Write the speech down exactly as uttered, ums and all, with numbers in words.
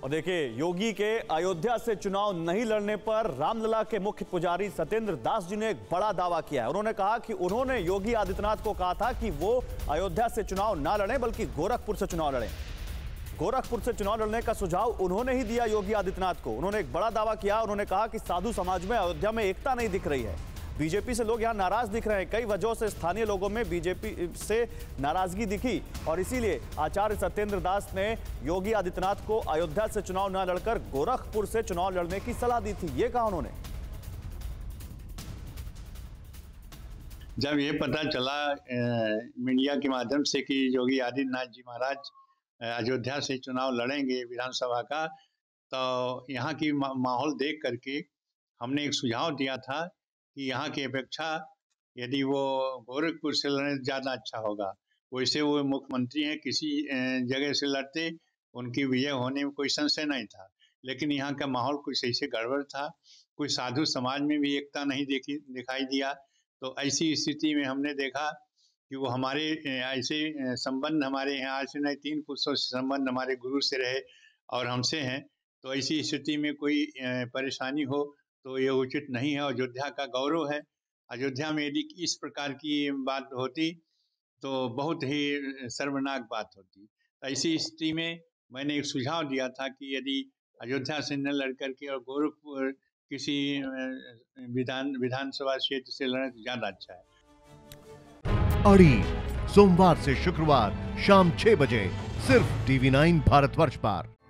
और देखिए, योगी के अयोध्या से चुनाव नहीं लड़ने पर रामलला के मुख्य पुजारी सत्येंद्र दास जी ने एक बड़ा दावा किया है। उन्होंने कहा कि उन्होंने योगी आदित्यनाथ को कहा था कि वो अयोध्या से चुनाव ना लड़ें बल्कि गोरखपुर से चुनाव लड़ें। गोरखपुर से चुनाव लड़ने का सुझाव उन्होंने ही दिया योगी आदित्यनाथ को। उन्होंने एक बड़ा दावा किया। उन्होंने कहा कि साधु समाज में अयोध्या में एकता नहीं दिख रही है। बीजेपी से लोग यहां नाराज दिख रहे हैं। कई वजहों से स्थानीय लोगों में बीजेपी से नाराजगी दिखी और इसीलिए आचार्य सत्येंद्र दास ने योगी आदित्यनाथ को अयोध्या से चुनाव न लड़कर गोरखपुर से चुनाव लड़ने की सलाह दी थी। ये कहा उन्होंने। जब ये पता चला मीडिया के माध्यम से कि योगी आदित्यनाथ जी महाराज अयोध्या से चुनाव लड़ेंगे विधानसभा का, तो यहाँ की मा, माहौल देख करके हमने एक सुझाव दिया था कि यहाँ की अपेक्षा यदि वो गोरखपुर से लड़े ज़्यादा अच्छा होगा। वैसे वो मुख्यमंत्री हैं, किसी जगह से लड़ते उनकी विजय होने में कोई संशय नहीं था, लेकिन यहाँ का माहौल कुछ ऐसे गड़बड़ था। कुछ साधु समाज में भी एकता नहीं देखी दिखाई दिया। तो ऐसी स्थिति में हमने देखा कि वो हमारे ऐसे संबंध हमारे यहाँ आज से नहीं तीन पुरुषों से संबंध हमारे गुरु से रहे और हमसे हैं। तो ऐसी स्थिति में कोई परेशानी हो तो ये उचित नहीं है। अयोध्या का गौरव है। अयोध्या में यदि इस प्रकार की बात होती तो बहुत ही शर्मनाक बात होती। ऐसी स्थिति में मैंने एक सुझाव दिया था कि यदि अयोध्या से न लड़ करके और गोरखपुर किसी विधान विधानसभा क्षेत्र से लड़े तो ज़्यादा अच्छा है। अड़ी सोमवार से शुक्रवार शाम छह बजे सिर्फ टीवी नाइन भारतवर्ष पर।